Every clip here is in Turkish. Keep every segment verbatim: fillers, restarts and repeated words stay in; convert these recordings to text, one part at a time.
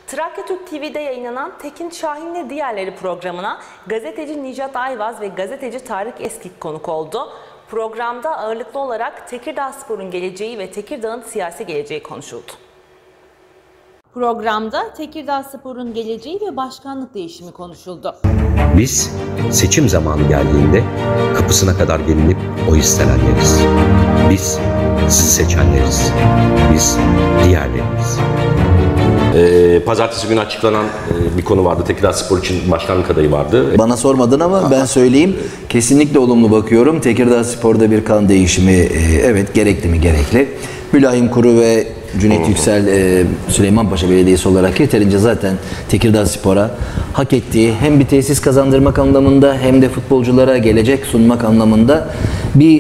Trakya Türk T V'de yayınlanan Tekin Şahin'le Diğerleri programına gazeteci Nicat Ayvaz ve gazeteci Tarık Eskik konuk oldu. Programda ağırlıklı olarak Tekirdağspor'un geleceği ve Tekirdağ'ın siyasi geleceği konuşuldu. Programda Tekirdağspor'un geleceği ve başkanlık değişimi konuşuldu. Biz seçim zamanı geldiğinde kapısına kadar gelinip oy istenenleriz. Biz sizi seçenleriz. Biz diğerleriniz. Ee, Pazartesi günü açıklanan e, bir konu vardı. Tekirdağspor için başkanlık adayı vardı. Bana sormadın ama ben söyleyeyim. Kesinlikle olumlu bakıyorum. Tekirdağspor'da bir kan değişimi e, evet gerekli mi gerekli. Mülayim Kuru ve Cüneyt Yüksel e, Süleymanpaşa Belediyesi olarak yeterince zaten Tekirdağspor'a hak ettiği hem bir tesis kazandırmak anlamında hem de futbolculara gelecek sunmak anlamında bir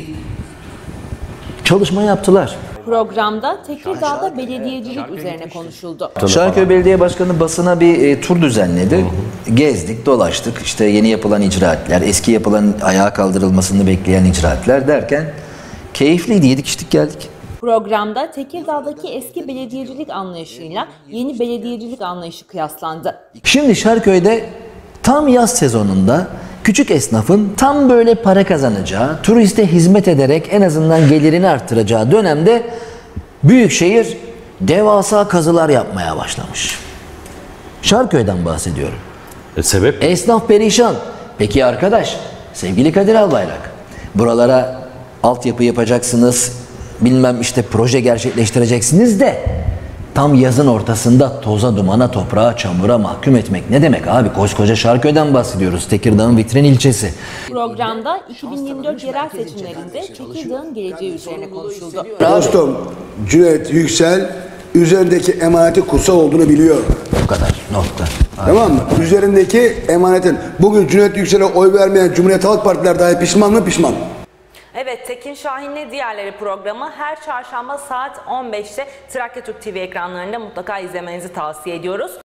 çalışma yaptılar. Programda Tekirdağ'da belediyecilik üzerine konuşuldu. Şarköy Belediye Başkanı basına bir e, tur düzenledi. Gezdik, dolaştık. İşte yeni yapılan icraatler, eski yapılan ayağa kaldırılmasını bekleyen icraatler derken keyifliydi. Yedik içtik geldik. Programda Tekirdağ'daki eski belediyecilik anlayışıyla yeni belediyecilik anlayışı kıyaslandı. Şimdi Şarköy'de tam yaz sezonunda küçük esnafın tam böyle para kazanacağı, turiste hizmet ederek en azından gelirini arttıracağı dönemde büyükşehir devasa kazılar yapmaya başlamış. Şarköy'den bahsediyorum. E, sebep? Esnaf perişan. Peki arkadaş, sevgili Kadir Albayrak, buralara altyapı yapacaksınız, bilmem işte proje gerçekleştireceksiniz de tam yazın ortasında toza, dumana, toprağa, çamura mahkum etmek ne demek abi? Koskoca Şarköy'den bahsediyoruz. Tekirdağ'ın vitrin ilçesi. Programda iki bin yirmi dört yerel seçimlerinde Tekirdağ'ın geleceği üzerine konuşuldu. Dostum, Cüneyt Yüksel üzerindeki emanetin kutsal olduğunu biliyor. Bu kadar. Nokta. Tamam mı? Üzerindeki emanetin. Bugün Cüneyt Yüksel'e oy vermeyen Cumhuriyet Halk Partiler dahi pişman mı? Pişman. Evet, Tekin Şahin'le Diğerleri programı her çarşamba saat on beşte Trakya Türk T V ekranlarında mutlaka izlemenizi tavsiye ediyoruz.